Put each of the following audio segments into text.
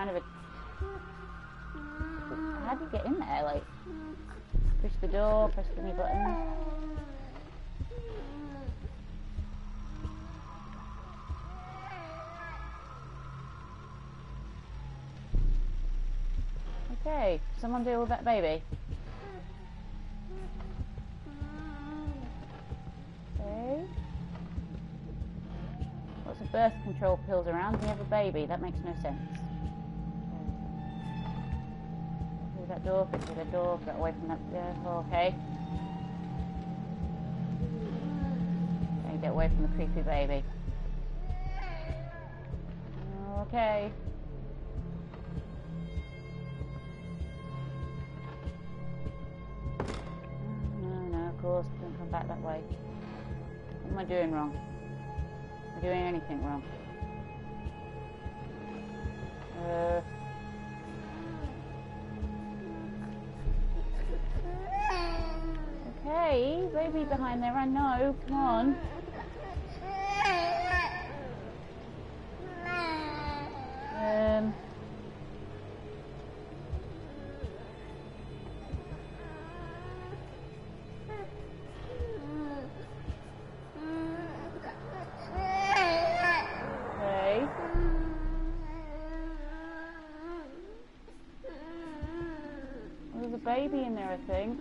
kind of a... How do you get in there? Like, push the door, press any button. Okay, someone deal with that baby. Okay. Lots of birth control pills around. You have a baby. That makes no sense. Through that door, get through that door, get away from that door. Okay. Okay, get away from the creepy baby. Okay. No, of course, don't come back that way. What am I doing wrong? Am I doing anything wrong? Okay, baby behind there, I know, come on. There's a baby in there, I think.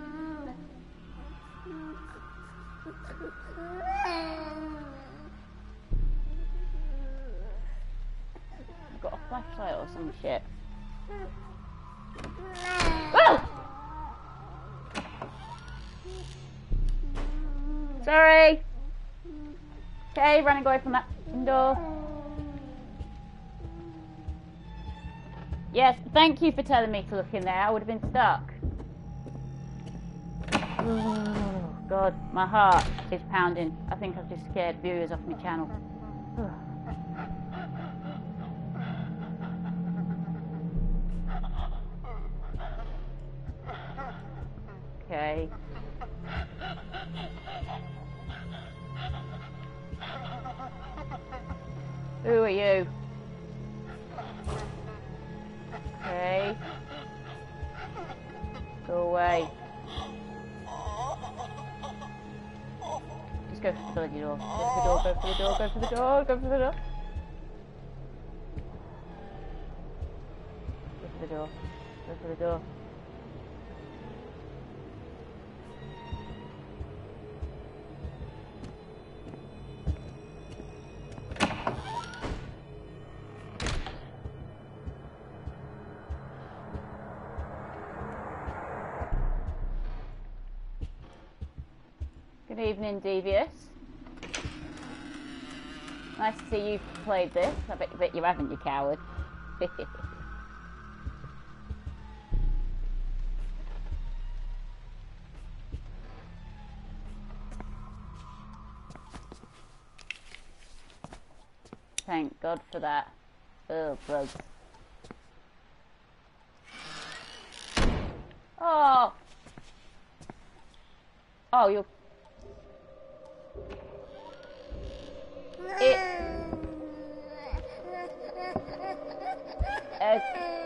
I've got a flashlight or some shit. Oh! Sorry. Okay, running away from that door. Yes, thank you for telling me to look in there. I would have been stuck. Oh, God, my heart is pounding. I think I've just scared viewers off my channel. Okay. Who are you? Okay. Go away. Just go for the bloody door. Go for the door, go for the door, go for the door, go for the door. Go for the door. Go for the door. Good evening, Devious. Nice to see you've played this. I bet you haven't, you coward. Thank God for that. Oh, bugs. Oh! Oh, you're... A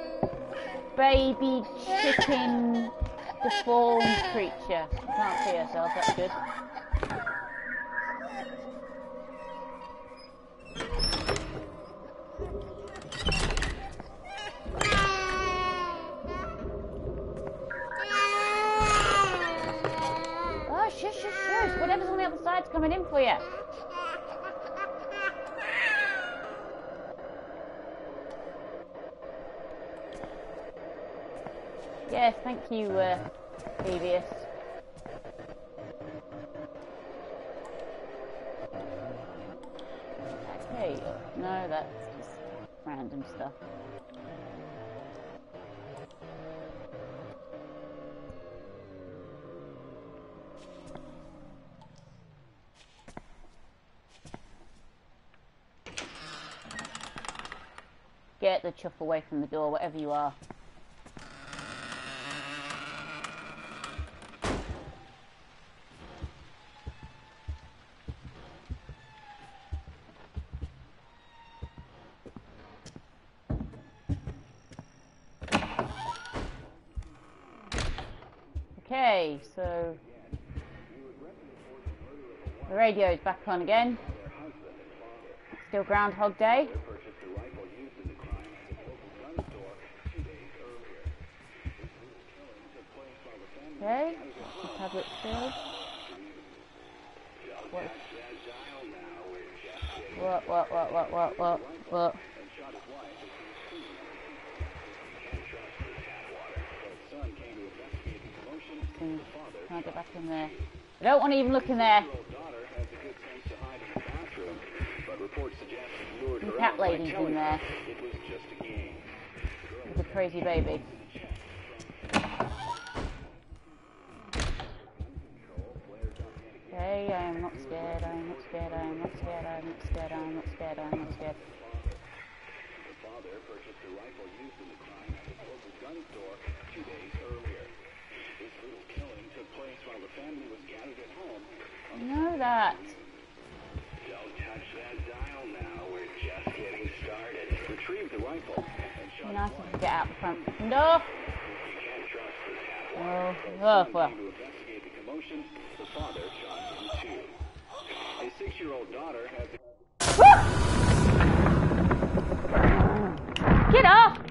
baby chicken deformed creature. You can't see herself, that's good. Oh, shush, shush, shush. Whatever's on the other side's coming in for you. Yes, thank you, Devious. Okay, no, that's just random stuff. Get the chuff away from the door, whatever you are. Okay, so the radio's back on again. Still Groundhog Day. Okay, the tablet still. What? Can't get back in there. I don't want to even look in there. The cat lady's in there. With a crazy baby. Okay, I am not scared, I am not scared, I am not scared, I am not scared, I am not scared, I am not scared. The father purchased a rifle used in the crime at the local gun store 2 days earlier. This brutal killing took place while the family was gathered at home. I know that. Don't touch that dial now, we're just getting started. Retrieve the rifle and shot it. Nice to get out the front door. You can't trust the tap water. Well. To investigate the commotion, the father shot him too. His 6-year-old daughter has... Get off!